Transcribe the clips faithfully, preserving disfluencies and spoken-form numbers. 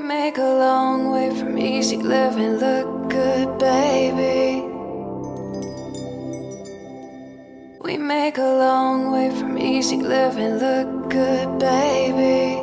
make a long way from easy living look good, baby. We make a long way from easy living look good, baby.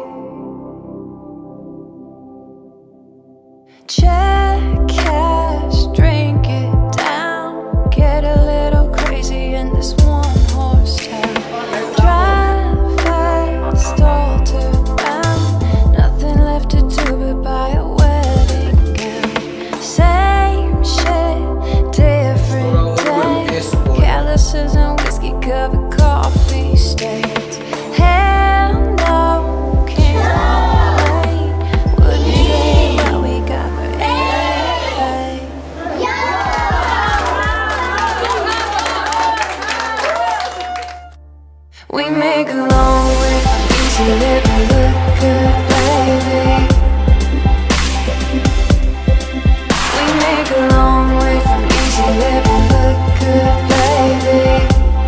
Check cash, drink it down, get a little crazy in this one horse town. Drive fast all to town, nothing left to do but buy a wedding gown. Same shit, different day, calluses and whiskey covered coffee stains. Hell no, can't complain, wouldn't trade what we got for anything. We make a long way from easy living look good, baby. We make a long way from easy living look good, baby.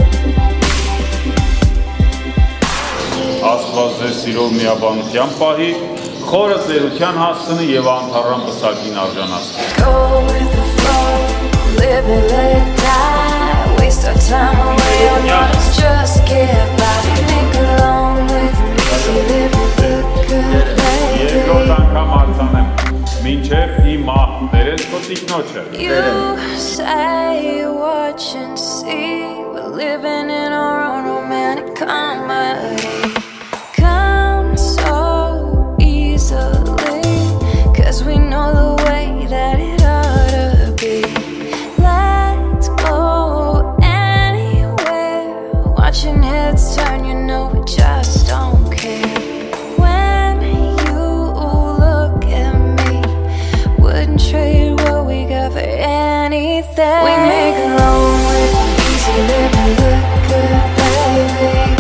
Աստված ձեր սիրով միաբանության պահի, խորը ծերության հասցնի և անթառան պսակին արժանացնի։ Go with the flow, live it, let it die. Waste our time away on us, just get by. We make a long way from easy living look good, Երկրորդ baby. անգամ արձանեմ, մինչև հիմա, տերես քո տիկնոջը։ You say watch and see, we're living in our own romantic comedy. Come so easily, cause we know the way that it ought to be. Let's go anywhere, watching heads turn, you know we just don't care. When you look at me, wouldn't trade what we got for anything. We make a long way from easy living look good, baby.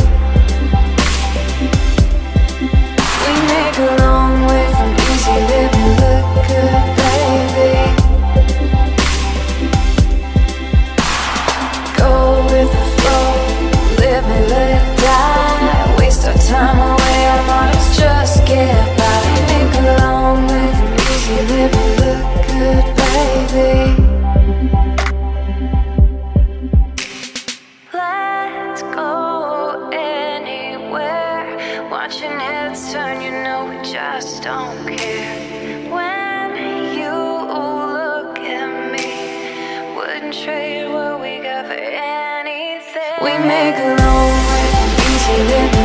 We make a long way from easy living look good, baby. Go with the flow, live and let it die. Waste our time away on models, just get by. We make a long way from easy living look good, baby. Let's go anywhere, watching heads turn, you know we just don't care. When you look at me, wouldn't trade what we got for anything. We make a long way from easy living